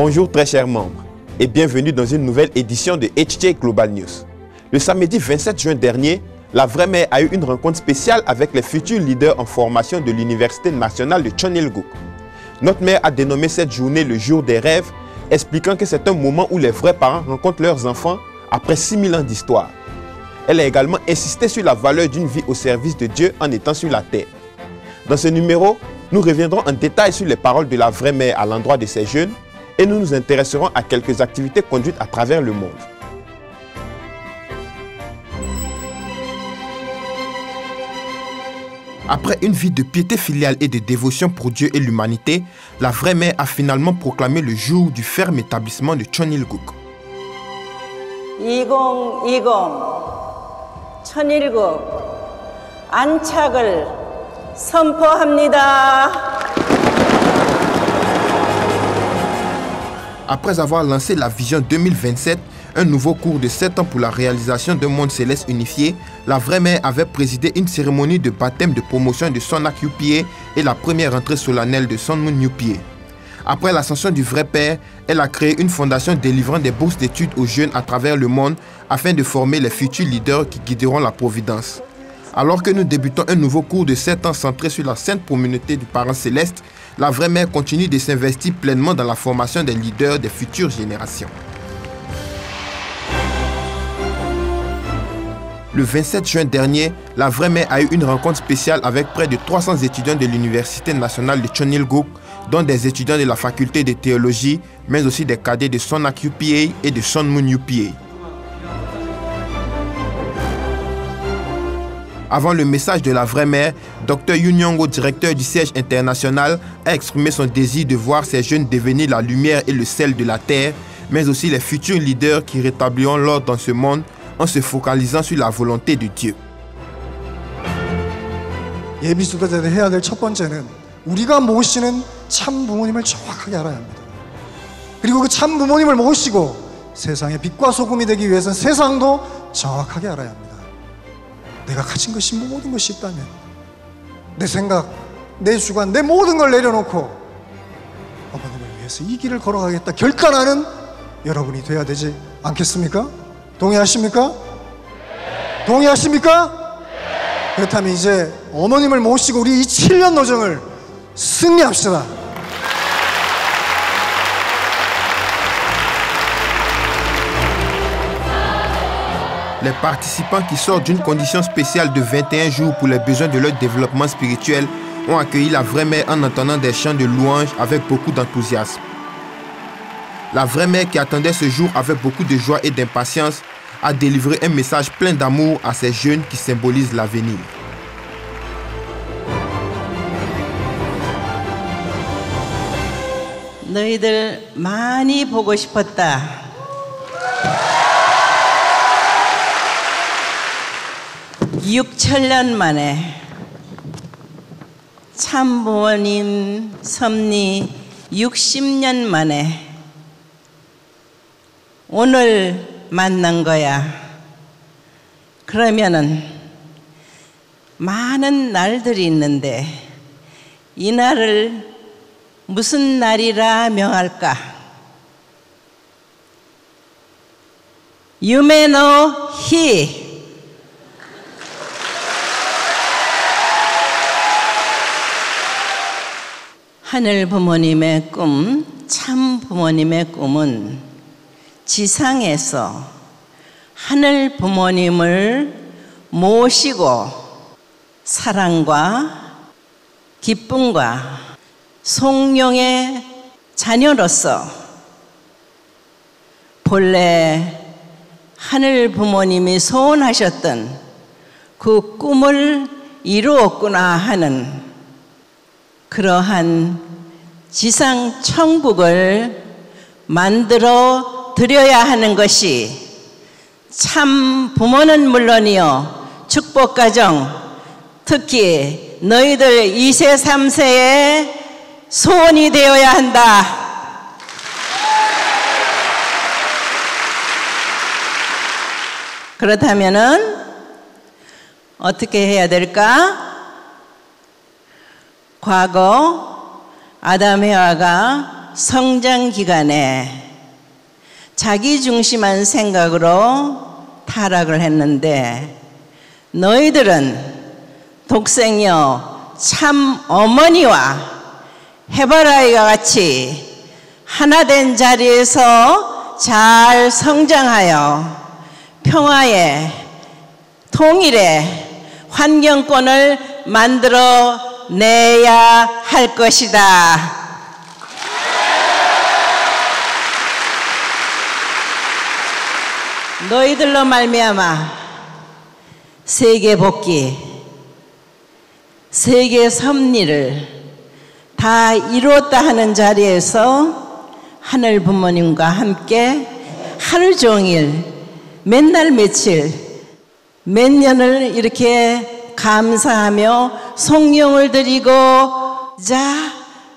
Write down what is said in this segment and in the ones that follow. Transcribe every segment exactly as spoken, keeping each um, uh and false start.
Bonjour très chers membres et bienvenue dans une nouvelle édition de H J Global News. Le samedi vingt-sept juin dernier, la Vraie Mère a eu une rencontre spéciale avec les futurs leaders en formation de l'Université nationale de Chonilguk. Notre mère a dénommé cette journée le jour des rêves, expliquant que c'est un moment où les vrais parents rencontrent leurs enfants après six mille ans d'histoire. Elle a également insisté sur la valeur d'une vie au service de Dieu en étant sur la terre. Dans ce numéro, nous reviendrons en détail sur les paroles de la Vraie Mère à l'endroit de ces jeunes et nous nous intéresserons à quelques activités conduites à travers le monde. Après une vie de piété filiale et de dévotion pour Dieu et l'humanité, la Vraie Mère a finalement proclamé le jour du ferme établissement de Chonilguk. 이천이십 천일국 안착을 선포합니다. Après avoir lancé la vision deux mille vingt-sept, un nouveau cours de sept ans pour la réalisation d'un monde céleste unifié, la Vraie Mère avait présidé une cérémonie de baptême de promotion de Sonak Yupie et la première entrée solennelle de Sonmun Yupie. Après l'ascension du Vrai Père, elle a créé une fondation délivrant des bourses d'études aux jeunes à travers le monde afin de former les futurs leaders qui guideront la Providence. Alors que nous débutons un nouveau cours de sept ans centré sur la sainte communauté du Parent Céleste, la Vraie Mère continue de s'investir pleinement dans la formation des leaders des futures générations. Le vingt-sept juin dernier, la Vraie Mère a eu une rencontre spéciale avec près de trois cents étudiants de l'Université nationale de Chonilguk, dont des étudiants de la faculté de théologie, mais aussi des cadets de Sonak Yupie et de Sonmun Yupie. Avant le message de la Vraie Mère, Docteur Yunyongo, directeur du siège international, a exprimé son désir de voir ces jeunes devenir la lumière et le sel de la terre, mais aussi les futurs leaders qui rétabliront l'ordre dans ce monde en se focalisant sur la volonté de Dieu. 예비 수도자들이 해야 될 첫 번째는 우리가 모시는 참 부모님을 정확하게 알아야 합니다. 그리고 그 참 부모님을 모시고 세상의 빛과 소금이 되기 위해서는 세상도 정확하게 알아야 합니다. 내가 가진 것이 모든 것이 있다면 내 생각, 내 주관, 내 모든 걸 내려놓고 어머님을 위해서 이 길을 걸어가겠다 결단하는 여러분이 돼야 되지 않겠습니까? 동의하십니까? 동의하십니까? 그렇다면 이제 어머님을 모시고 우리 이 칠 년 노정을 승리합시다. Les participants qui sortent d'une condition spéciale de vingt et un jours pour les besoins de leur développement spirituel ont accueilli la Vraie Mère en entendant des chants de louanges avec beaucoup d'enthousiasme. La Vraie Mère qui attendait ce jour avec beaucoup de joie et d'impatience a délivré un message plein d'amour à ces jeunes qui symbolisent l'avenir. 너희들 많이 보고 싶었다. 육천 년 만에 참부모님 섭리 육십 년 만에 오늘 만난 거야. 그러면은 많은 날들이 있는데 이 날을 무슨 날이라 명할까? 유메노 히 하늘 부모님의 꿈, 참 부모님의 꿈은 지상에서 하늘 부모님을 모시고 사랑과 기쁨과 성령의 자녀로서 본래 하늘 부모님이 소원하셨던 그 꿈을 이루었구나 하는 그러한 지상 천국을 만들어 드려야 하는 것이 참 부모는 물론이요 축복가정 특히 너희들 이 세 삼 세의 소원이 되어야 한다. 그렇다면은 어떻게 해야 될까? 과거 아담 해와가 성장 기간에 자기중심한 생각으로 타락을 했는데 너희들은 독생녀 참 어머니와 해바라기와 같이 하나된 자리에서 잘 성장하여 평화의 통일의 환경권을 만들어 내야 할 것이다. 너희들로 말미암아 세계 복귀, 세계 섭리를 다 이루었다 하는 자리에서 하늘 부모님과 함께 하루 종일 맨날 며칠 몇 년을 이렇게 감사하며 송영을 드리고 자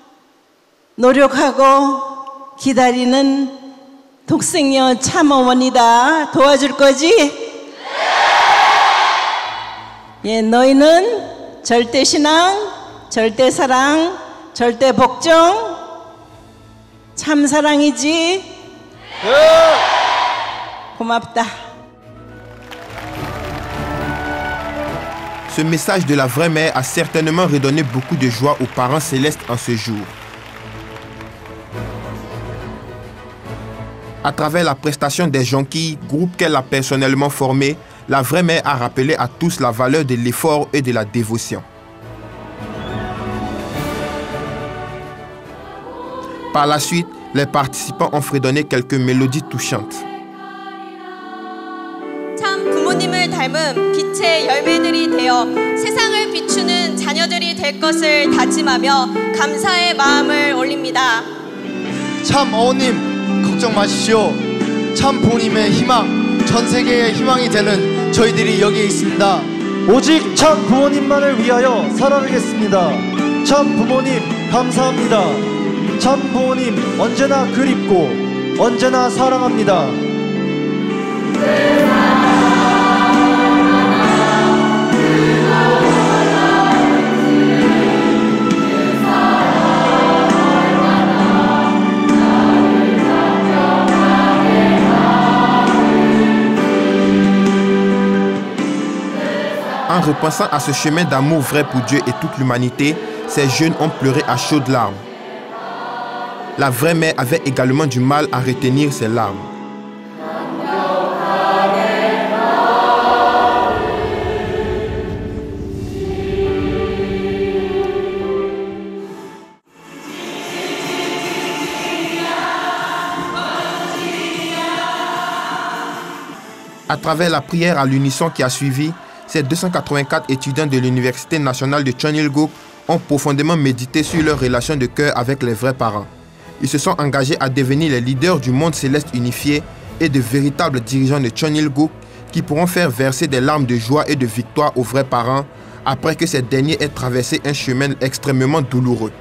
노력하고 기다리는 독생녀 참 어머니다. 도와줄 거지? 예, 너희는 절대 신앙, 절대 사랑, 절대 복종, 참 사랑이지? 고맙다. Ce message de la vraie mère a certainement redonné beaucoup de joie aux parents célestes en ce jour. À travers la prestation des jonquilles, groupe qu'elle a personnellement formé, la vraie mère a rappelé à tous la valeur de l'effort et de la dévotion. Par la suite, les participants ont fredonné quelques mélodies touchantes. 참 부모님을 닮은 빛의 열매들이 되어 세상을 비추는 자녀들이 될 것을 다짐하며 감사의 마음을 올립니다. 참 어머님 걱정 마십시오. 참 부모님의 희망, 전 세계의 희망이 되는 저희들이 여기에 있습니다. 오직 참 부모님만을 위하여 살아가겠습니다. 참 부모님 감사합니다. 참 부모님 언제나 그립고 언제나 사랑합니다. En repensant à ce chemin d'amour vrai pour Dieu et toute l'humanité, ces jeunes ont pleuré à chaudes larmes. La vraie mère avait également du mal à retenir ses larmes. À travers la prière à l'unisson qui a suivi, ces deux cent quatre-vingt-quatre étudiants de l'Université nationale de Cheonilguk ont profondément médité sur leur relation de cœur avec les vrais parents. Ils se sont engagés à devenir les leaders du monde céleste unifié et de véritables dirigeants de Cheonilguk qui pourront faire verser des larmes de joie et de victoire aux vrais parents après que ces derniers aient traversé un chemin extrêmement douloureux.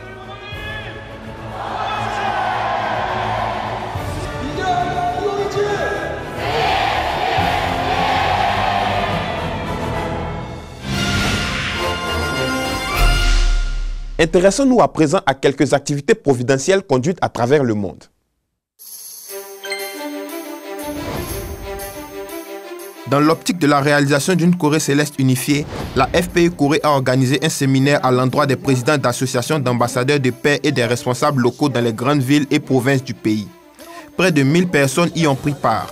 Intéressons-nous à présent à quelques activités providentielles conduites à travers le monde. Dans l'optique de la réalisation d'une Corée céleste unifiée, la F P U Corée a organisé un séminaire à l'endroit des présidents d'associations d'ambassadeurs de paix et des responsables locaux dans les grandes villes et provinces du pays. Près de mille personnes y ont pris part.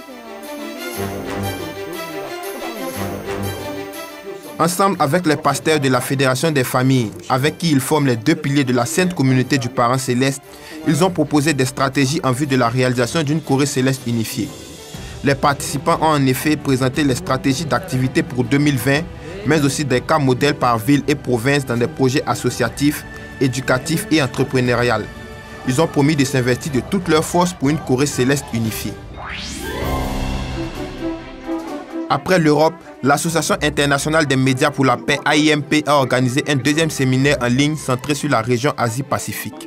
Ensemble avec les pasteurs de la Fédération des familles, avec qui ils forment les deux piliers de la Sainte Communauté du Parent Céleste, ils ont proposé des stratégies en vue de la réalisation d'une Corée céleste unifiée. Les participants ont en effet présenté les stratégies d'activité pour deux mille vingt, mais aussi des cas modèles par ville et province dans des projets associatifs, éducatifs et entrepreneuriaux. Ils ont promis de s'investir de toutes leurs forces pour une Corée céleste unifiée. Après l'Europe, l'Association internationale des médias pour la paix A I M P a organisé un deuxième séminaire en ligne centré sur la région Asie-Pacifique.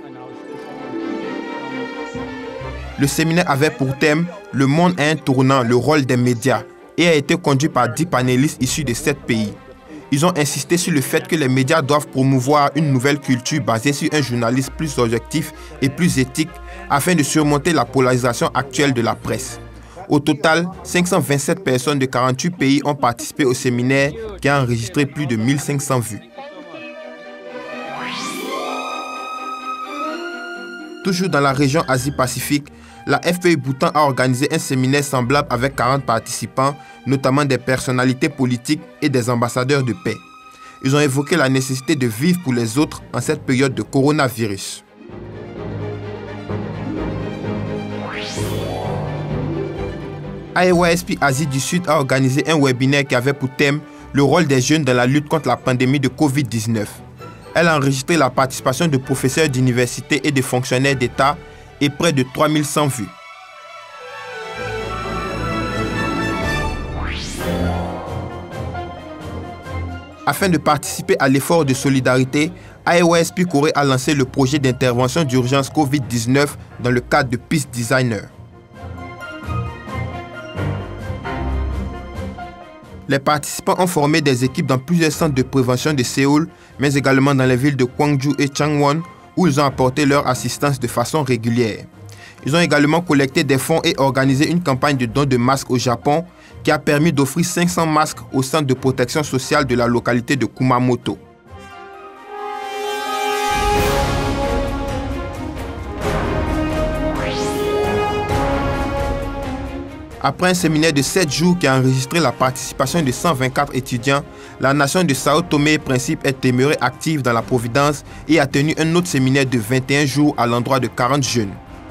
Le séminaire avait pour thème « Le monde a un tournant, le rôle des médias » et a été conduit par dix panélistes issus de sept pays. Ils ont insisté sur le fait que les médias doivent promouvoir une nouvelle culture basée sur un journalisme plus objectif et plus éthique afin de surmonter la polarisation actuelle de la presse. Au total, cinq cent vingt-sept personnes de quarante-huit pays ont participé au séminaire qui a enregistré plus de mille cinq cents vues. Toujours dans la région Asie-Pacifique, la F P I Bhoutan a organisé un séminaire semblable avec quarante participants, notamment des personnalités politiques et des ambassadeurs de paix. Ils ont évoqué la nécessité de vivre pour les autres en cette période de coronavirus. I Y S P Asie du Sud a organisé un webinaire qui avait pour thème le rôle des jeunes dans la lutte contre la pandémie de covid dix-neuf. Elle a enregistré la participation de professeurs d'université et de fonctionnaires d'État et près de trois mille cent vues. Afin de participer à l'effort de solidarité, I Y S P Corée a lancé le projet d'intervention d'urgence covid dix-neuf dans le cadre de Peace Designer. Les participants ont formé des équipes dans plusieurs centres de prévention de Séoul, mais également dans les villes de Gwangju et Changwon, où ils ont apporté leur assistance de façon régulière. Ils ont également collecté des fonds et organisé une campagne de dons de masques au Japon, qui a permis d'offrir cinq cents masques au centre de protection sociale de la localité de Kumamoto. Après un séminaire de sept jours qui a enregistré la participation de cent vingt-quatre étudiants, la nation de Sao Tomé et Principe est demeurée active dans la Providence et a tenu un autre séminaire de vingt et un jours à l'endroit de quarante jeunes.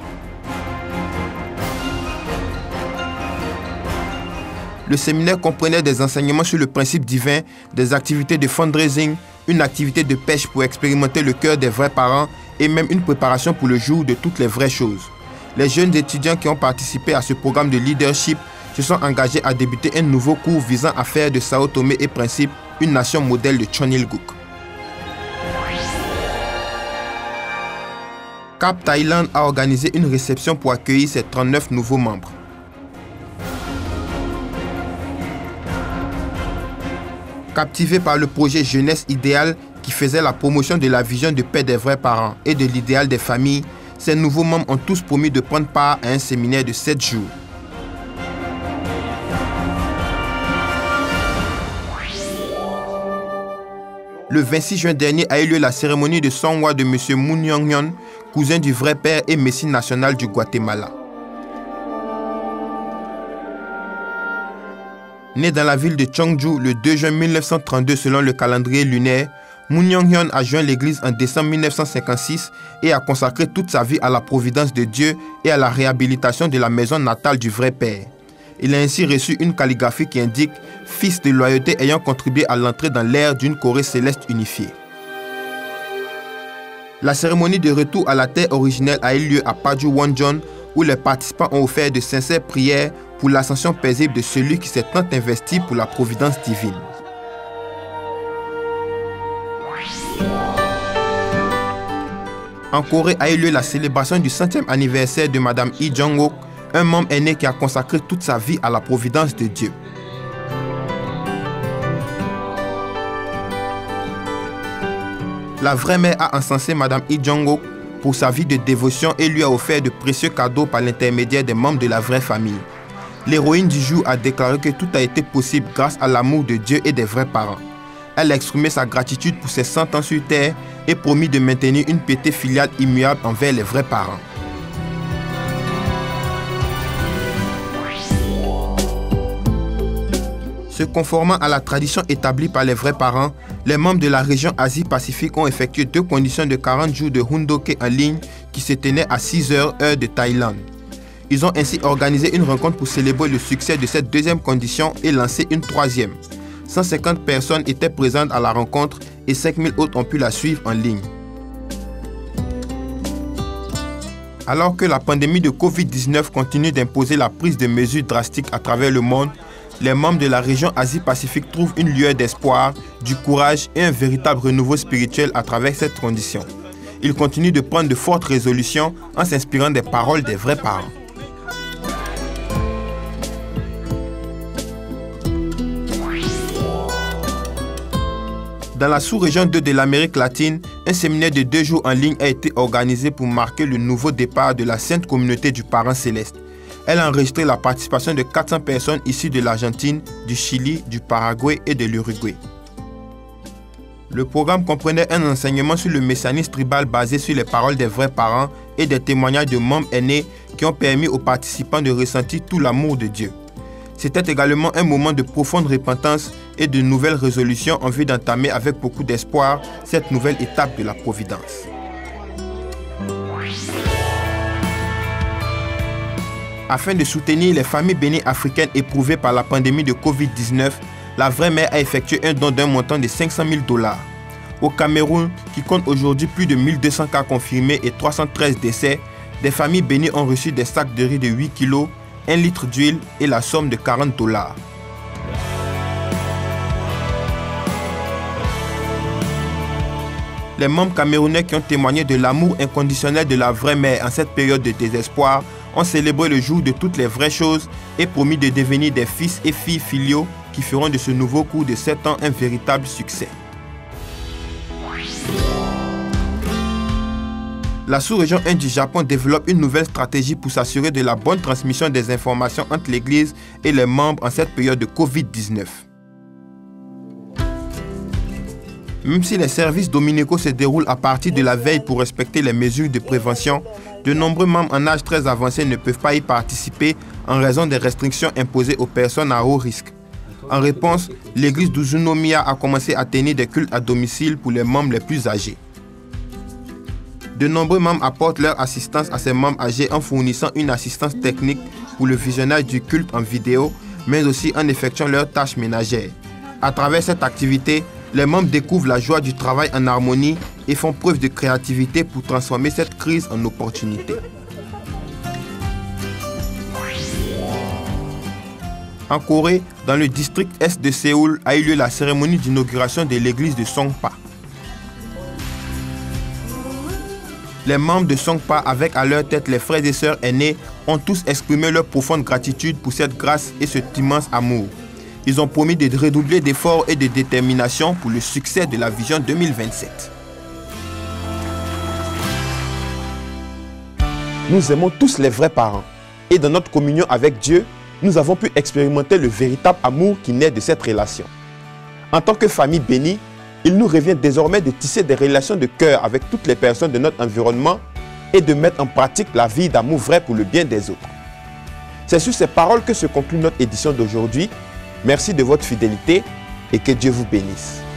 Le séminaire comprenait des enseignements sur le principe divin, des activités de fundraising, une activité de pêche pour expérimenter le cœur des vrais parents et même une préparation pour le jour de toutes les vraies choses. Les jeunes étudiants qui ont participé à ce programme de leadership se sont engagés à débuter un nouveau cours visant à faire de Sao Tomé et Principe une nation modèle de Chonilguk. Cap Thaïlande a organisé une réception pour accueillir ses trente-neuf nouveaux membres. Captivés par le projet Jeunesse Idéale qui faisait la promotion de la vision de paix des vrais parents et de l'idéal des familles, ces nouveaux membres ont tous promis de prendre part à un séminaire de sept jours. Le vingt-six juin dernier a eu lieu la cérémonie de Songwa de M. Moon Young-hyun, cousin du vrai père et messie national du Guatemala. Né dans la ville de Cheongju le deux juin mille neuf cent trente-deux selon le calendrier lunaire, Moon Young-hyun a joint l'église en décembre mille neuf cent cinquante-six et a consacré toute sa vie à la providence de Dieu et à la réhabilitation de la maison natale du vrai père. Il a ainsi reçu une calligraphie qui indique « Fils de loyauté ayant contribué à l'entrée dans l'ère d'une Corée céleste unifiée ». La cérémonie de retour à la terre originelle a eu lieu à Paju Wonjon où les participants ont offert de sincères prières pour l'ascension paisible de celui qui s'est tant investi pour la providence divine. En Corée a eu lieu la célébration du centième anniversaire de Madame Lee Jong-ok, un membre aîné qui a consacré toute sa vie à la providence de Dieu. La vraie mère a encensé Madame Lee Jong-ok pour sa vie de dévotion et lui a offert de précieux cadeaux par l'intermédiaire des membres de la vraie famille. L'héroïne du jour a déclaré que tout a été possible grâce à l'amour de Dieu et des vrais parents. Elle a exprimé sa gratitude pour ses cent ans sur terre et promis de maintenir une piété filiale immuable envers les vrais parents. Se conformant à la tradition établie par les vrais parents, les membres de la région Asie-Pacifique ont effectué deux conditions de quarante jours de Hoondoke en ligne qui se tenaient à six heures heure de Thaïlande. Ils ont ainsi organisé une rencontre pour célébrer le succès de cette deuxième condition et lancer une troisième. cent cinquante personnes étaient présentes à la rencontre et cinq mille autres ont pu la suivre en ligne. Alors que la pandémie de covid dix-neuf continue d'imposer la prise de mesures drastiques à travers le monde, les membres de la région Asie-Pacifique trouvent une lueur d'espoir, du courage et un véritable renouveau spirituel à travers cette condition. Ils continuent de prendre de fortes résolutions en s'inspirant des paroles des vrais parents. Dans la sous-région deux de l'Amérique latine, un séminaire de deux jours en ligne a été organisé pour marquer le nouveau départ de la Sainte Communauté du Parent Céleste. Elle a enregistré la participation de quatre cents personnes issues de l'Argentine, du Chili, du Paraguay et de l'Uruguay. Le programme comprenait un enseignement sur le messianisme tribal basé sur les paroles des vrais parents et des témoignages de membres aînés qui ont permis aux participants de ressentir tout l'amour de Dieu. C'était également un moment de profonde repentance et de nouvelles résolutions en vue d'entamer avec beaucoup d'espoir cette nouvelle étape de la providence. Afin de soutenir les familles bénies africaines éprouvées par la pandémie de covid dix-neuf, la Vraie Mère a effectué un don d'un montant de cinq cent mille dollars. Au Cameroun, qui compte aujourd'hui plus de mille deux cents cas confirmés et trois cent treize décès, des familles bénies ont reçu des sacs de riz de huit kilos, un litre d'huile et la somme de quarante dollars. Les membres camerounais qui ont témoigné de l'amour inconditionnel de la Vraie Mère en cette période de désespoir ont célébré le jour de toutes les vraies choses et promis de devenir des fils et filles filiaux qui feront de ce nouveau cours de sept ans un véritable succès. La sous-région Inde du Japon développe une nouvelle stratégie pour s'assurer de la bonne transmission des informations entre l'Église et les membres en cette période de covid dix-neuf. Même si les services dominicaux se déroulent à partir de la veille pour respecter les mesures de prévention, de nombreux membres en âge très avancé ne peuvent pas y participer en raison des restrictions imposées aux personnes à haut risque. En réponse, l'église d'Uzunomiya a commencé à tenir des cultes à domicile pour les membres les plus âgés. De nombreux membres apportent leur assistance à ces membres âgés en fournissant une assistance technique pour le visionnage du culte en vidéo, mais aussi en effectuant leurs tâches ménagères. À travers cette activité, les membres découvrent la joie du travail en harmonie et font preuve de créativité pour transformer cette crise en opportunité. En Corée, dans le district est de Séoul, a eu lieu la cérémonie d'inauguration de l'église de Songpa. Les membres de Songpa, avec à leur tête les frères et sœurs aînés, ont tous exprimé leur profonde gratitude pour cette grâce et cet immense amour. Ils ont promis de redoubler d'efforts et de détermination pour le succès de la vision deux mille vingt-sept. Nous aimons tous les vrais parents. Et dans notre communion avec Dieu, nous avons pu expérimenter le véritable amour qui naît de cette relation. En tant que famille bénie, il nous revient désormais de tisser des relations de cœur avec toutes les personnes de notre environnement et de mettre en pratique la vie d'amour vrai pour le bien des autres. C'est sur ces paroles que se conclut notre édition d'aujourd'hui. Merci de votre fidélité et que Dieu vous bénisse.